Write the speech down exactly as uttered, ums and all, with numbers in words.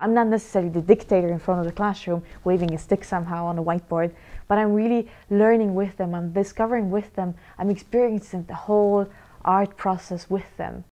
I'm not necessarily the dictator in front of the classroom, waving a stick somehow on a whiteboard, but I'm really learning with them, I'm discovering with them, I'm experiencing the whole art process with them.